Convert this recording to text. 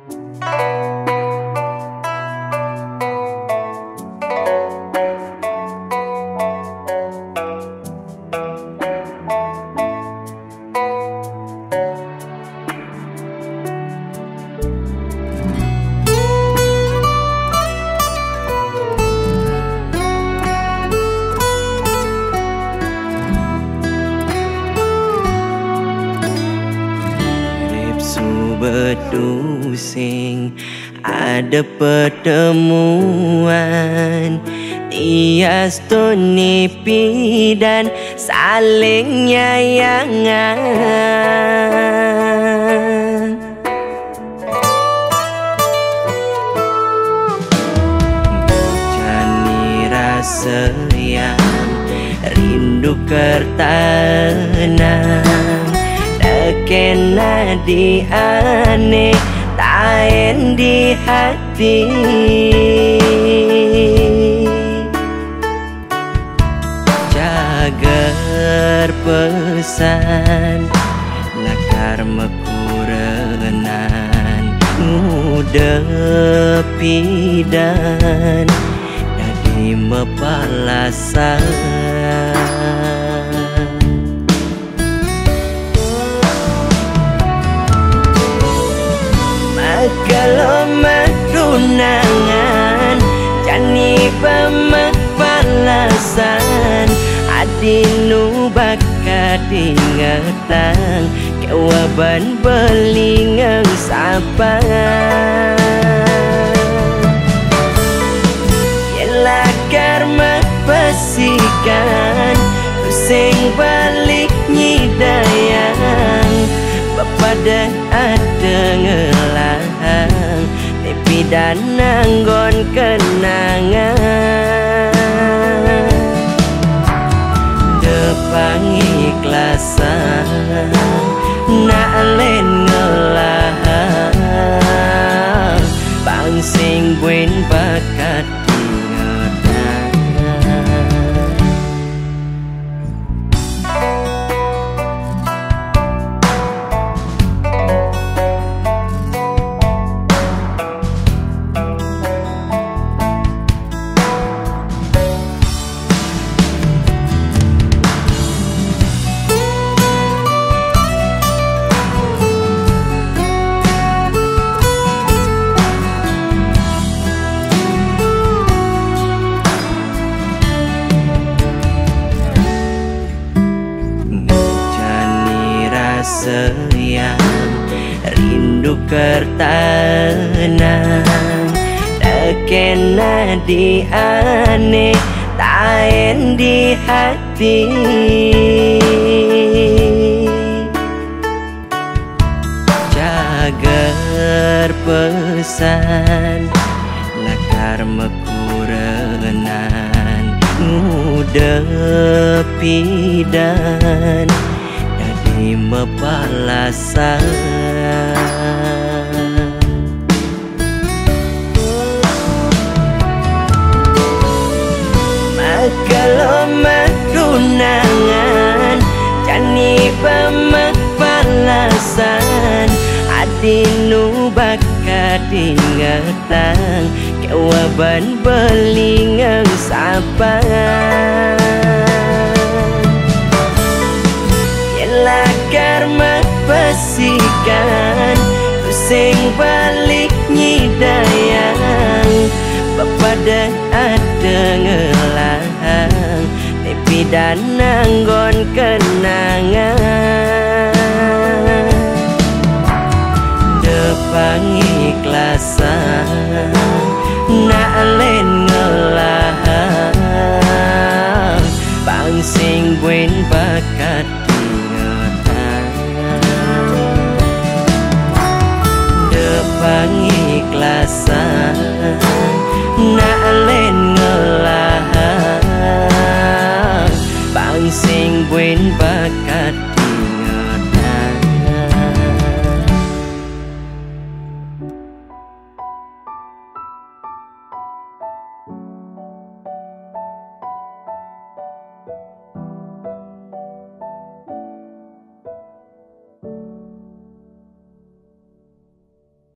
Bedu sing ada pertemuan tias tunipi dan saling nyayangan. Bejani rasa yang rindu kertanang kena di ane taen di hati. Jagar pesan lakar mekurenan ngudepi dan jadi mepalasan. Kalau medunangan jani pemepalasan adinu bakat ingatan kewaban belingang sapa yelah karma pasikan pusing balik nyidayang pada ada ngelang tepi dan nanggon kenangan depang ikhlasan nak len ngelang bangsing buen bakat sayang rindu kertanang kena di ane taen di hati. Jagar pesan lakar mekurenan ngudepi dan mepalasan. Kalau medunangan jani pemepalasan adinu bakat ingatan kewaban belingang sapa karma pasikan pusing balik nyidayang pada ada ngelang tepi dan nanggon kenangan depang ikhlasan nak len ngelang bangsing buen bakat pengikhlasan nak len ngelang bangsing buen bakat